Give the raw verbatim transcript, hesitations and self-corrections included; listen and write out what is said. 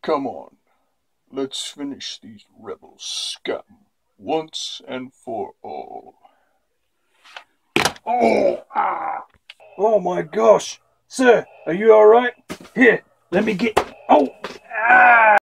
Come on, let's finish these rebel scum once and for all. Oh, ah! Oh my gosh! Sir, are you alright? Here, let me get... Oh! Ah!